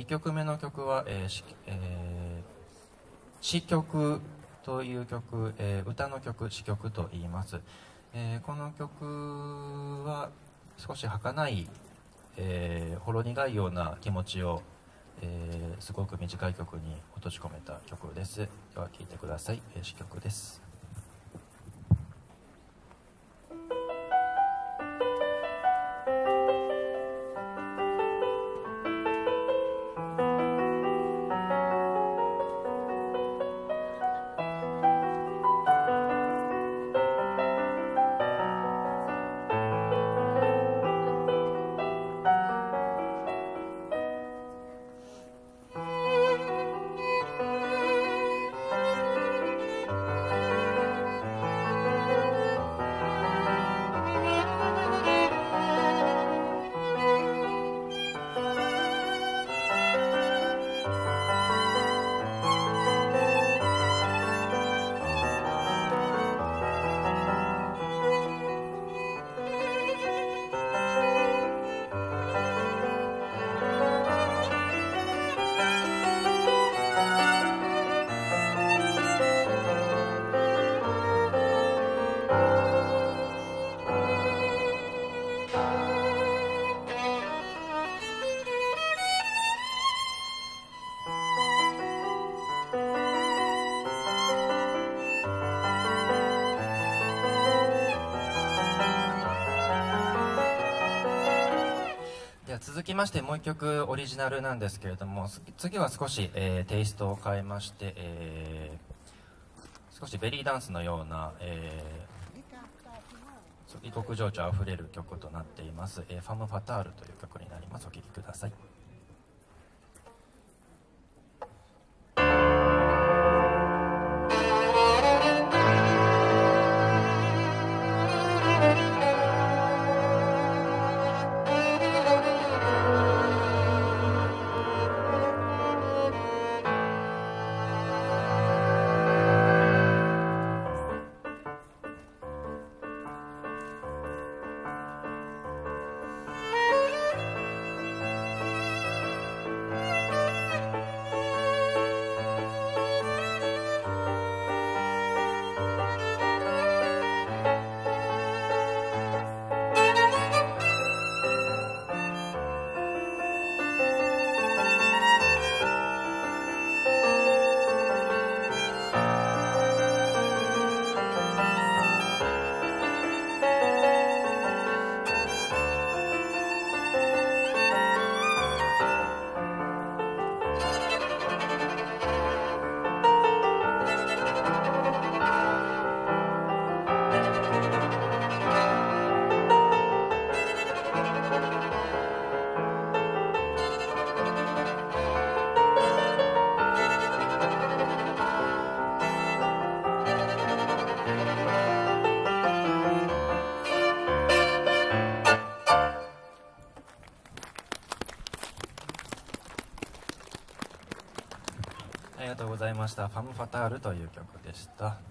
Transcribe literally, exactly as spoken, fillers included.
いっきょくめの曲は、えーしえー、詩曲という曲、えー、歌の曲、詩曲と言います。えー、この曲は少し儚い、えー、ほろ苦いような気持ちを、えー、すごく短い曲に落とし込めた曲です。では聴いてください。えー、詩曲です。続きましてもう一曲オリジナルなんですけれども、次は少し、えー、テイストを変えまして、えー、少しベリーダンスのような、えー、異国情緒あふれる曲となっています。えー、ファム・ファタールという曲になります。お聴きください。ありがとうございました。ファム・ファタールという曲でした。